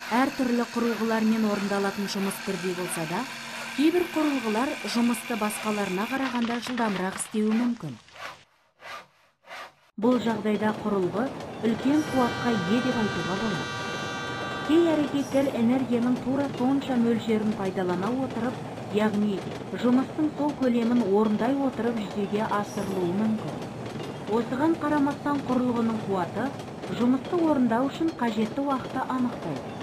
Әртүрлі құрылғылармен орындалатын жұмыс бірдей болса да, кейбір құрылғылар жұмысты басқаларына қарағанда жылдамырақ істеуі мүмкін. Бұл жағдайда құрылғы үлкен қуатқа ие деп айтуға болады. Кей әрекеттер энергияның тура сонша мөлшерін пайдалана отырып, яғни жұмыстың сол көлемін орындай отырып жүзеге асырылуы мүмкін. Осыған қарамастан құрылғының қуаты жұмысты орындау үшін қажетті уақытты анықтайды.